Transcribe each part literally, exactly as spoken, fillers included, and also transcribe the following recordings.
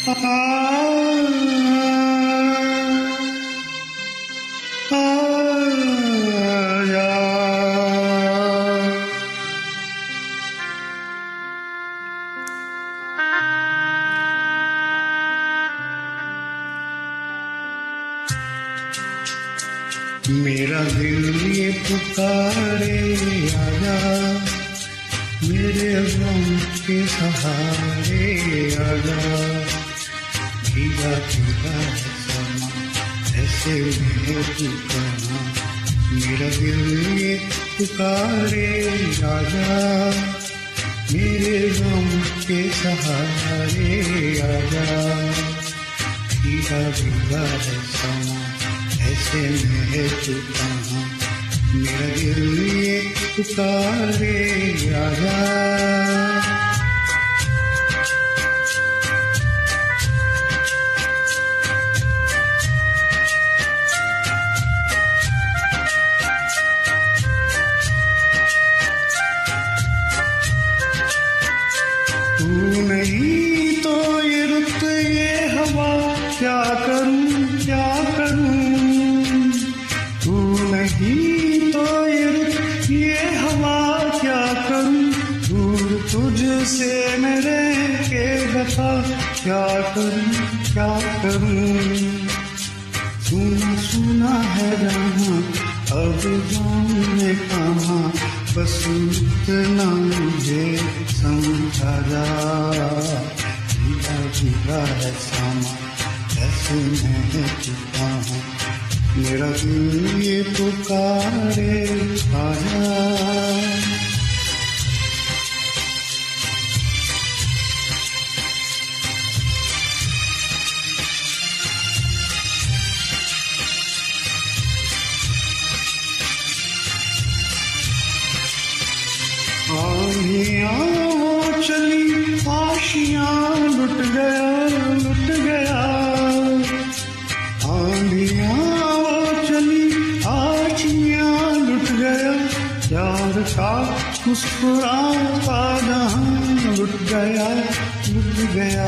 मेरा दिल ये पुकारे आजा, मेरे गम के सहारे आजा। भीगा भीगा समा ऐसे में तू कहाँ, मेरा दिल ये पुकारे आजा, मेरे गम के सहारे आजा। भीगा भीगा समा ऐसे में तू कहाँ, मेरा दिल ये पुकारे आजा। तू नहीं तो ये रुत ये हवा, क्या करूं क्या करूं। तू नहीं तो ये रुत ये हवा, क्या करूं। दूर तुझसे मेरे के दफा, क्या करूं क्या करूं। सुना सुना है जहाँ, अब जाऊं मैं कहाँ। बस इतना मुझे समझा जा, भीगा भीगा है सामा ऐसे मैं चुका हूँ। मेरा दिल ये पुकारे आजा। आंधियाँ चली आशियाँ लुट गया लुट गया। आंधियाँ चली आशियाँ लुट गया। प्यार का मुस्कुराता जहां लुट गया लुट गया।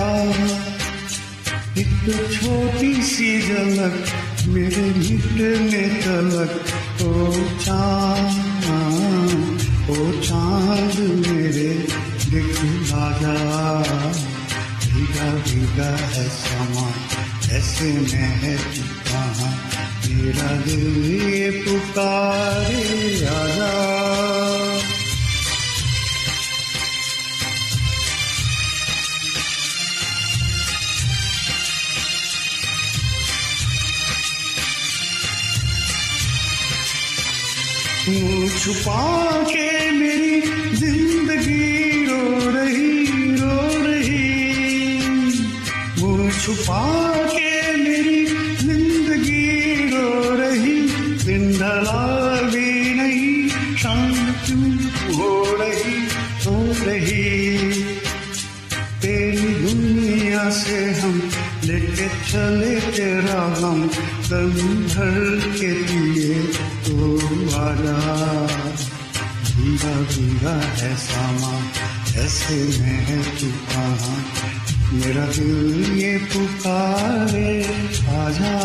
एक छोटी सी झलक मेरे मिटने तलक। ओ चाँद ओ चाँद मेरे दिखला जा। भीगा भीगा है समा ऐसे मैं कहाँ। मेरा दिल ये पुकारे आजा। मुँह छुपा के मेरी जिंदगी रो रही रो रही। मुँह छुपा के मेरी जिंदगी रो रही। दिन ढला भी नहीं शाम क्यों हो रही हो रही। तेरी दुनिया से हम लेके चले तेरा गम। दम भर के लिए तो आजा। भीगा भीगा है सामा ऐसे में तू कहाँ। मेरा दिल ये पुकारे आजा।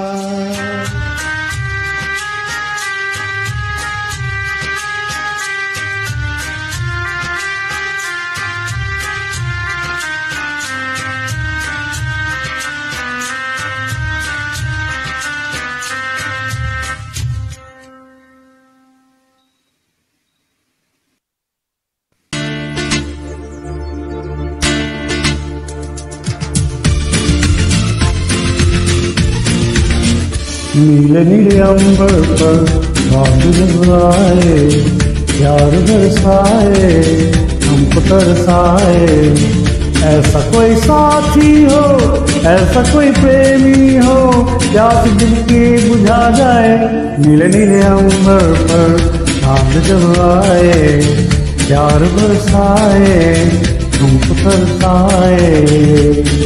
नीले नीले अंबर पर बांध जलाए। प्यार बरसाए हमको तरसाए। ऐसा कोई साथी हो ऐसा कोई प्रेमी हो। प्यास दिल की बुझा जाए। नीले नीले अंबर पर बांध जलाए। प्यार बरसाए हमको तरसाए।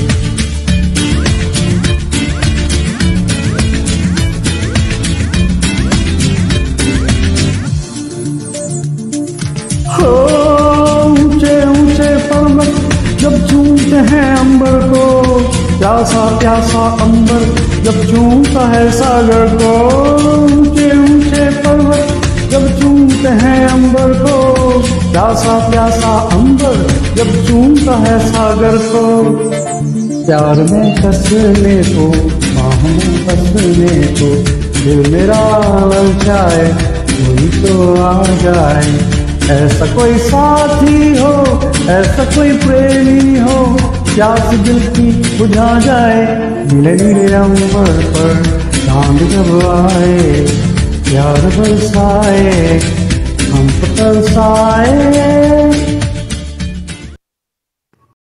ऊंचे ऊंचे पर्वत जब चूमते हैं अंबर को। प्यासा प्यासा अंबर जब चूमता है सागर को, ऊंचे ऊंचे पर्वत जब चूमते हैं अंबर को, प्यासा प्यासा अंबर जब चूमता है सागर को। प्यार में कसने को, बाह में कसने को, दिल मेरा ललचाए कोई तो आ जाए। ऐसा कोई साथी हो, ऐसा कोई प्रेमी हो, प्यास दिल की बुझा जाए। नीले नीले अंबर पर चांद जब आए, प्यार बरसाए हम तरसाए।